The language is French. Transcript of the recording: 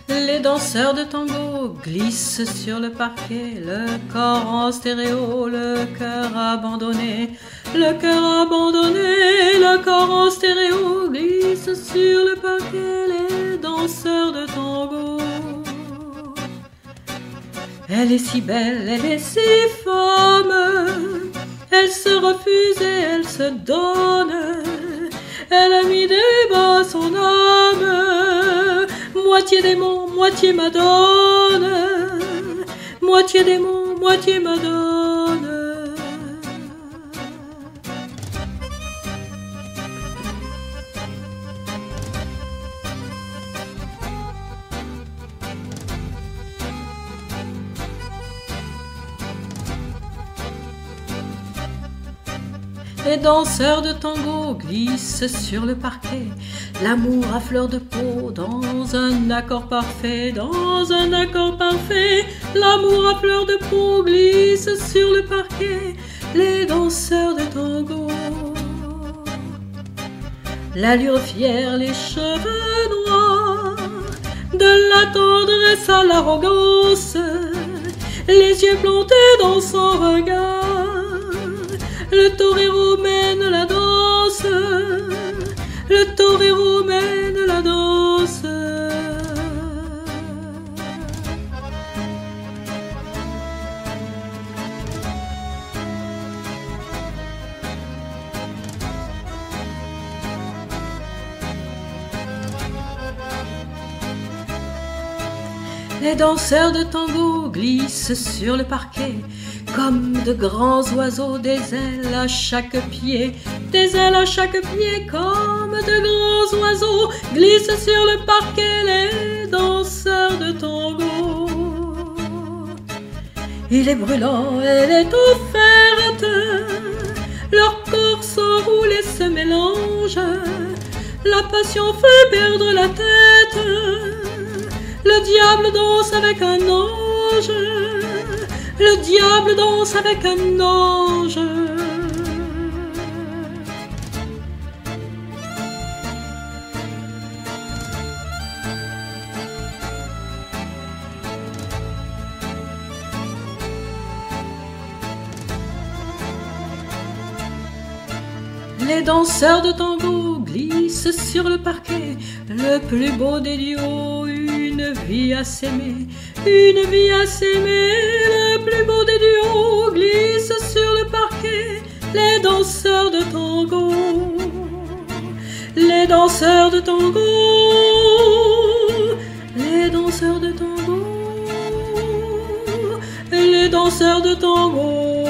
Les danseurs de tango glissent sur le parquet, le corps en stéréo, le cœur abandonné. Le cœur abandonné, le corps en stéréo glisse sur le parquet, les danseurs de tango. Elle est si belle, elle est si femme, elle se refuse et elle se donne. Elle a mis des bas son âme, moitié démon, moitié madone, moitié démon, moitié madone. Les danseurs de tango glissent sur le parquet, l'amour à fleur de peau dans un accord parfait, dans un accord parfait. L'amour à fleur de peau glisse sur le parquet, les danseurs de tango. L'allure fière, les cheveux noirs, de la tendresse à l'arrogance, les yeux plantés dans son regard. Le torero mène la danse, le torero mène la danse. Les danseurs de tango glissent sur le parquet, comme de grands oiseaux, des ailes à chaque pied, des ailes à chaque pied, comme de grands oiseaux, glissent sur le parquet les danseurs de tango. Il est brûlant, elle est offerte, leurs corps s'enroulent et se mélangent, la passion fait perdre la tête, le diable danse avec un ange. Le diable danse avec un ange. Les danseurs de tango glissent sur le parquet, le plus beau des duos, une vie à s'aimer, une vie à s'aimer. Le plus beau des duos glisse sur le parquet, les danseurs de tango, les danseurs de tango, les danseurs de tango, les danseurs de tango.